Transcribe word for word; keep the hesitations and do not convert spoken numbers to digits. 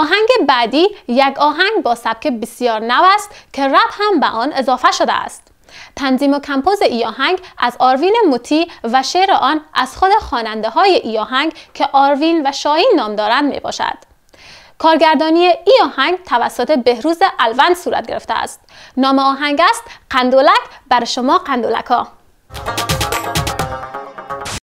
آهنگ بعدی یک آهنگ با سبک بسیار نو است که رپ هم به آن اضافه شده است. تنظیم و کمپوز ای آهنگ از آروین موتی و شعر آن از خود خواننده های ای آهنگ که آروین و شاهین نام دارند می باشد. کارگردانی ای آهنگ توسط بهروز الوند صورت گرفته است. نام آهنگ است قندولک بر شما قندولکا.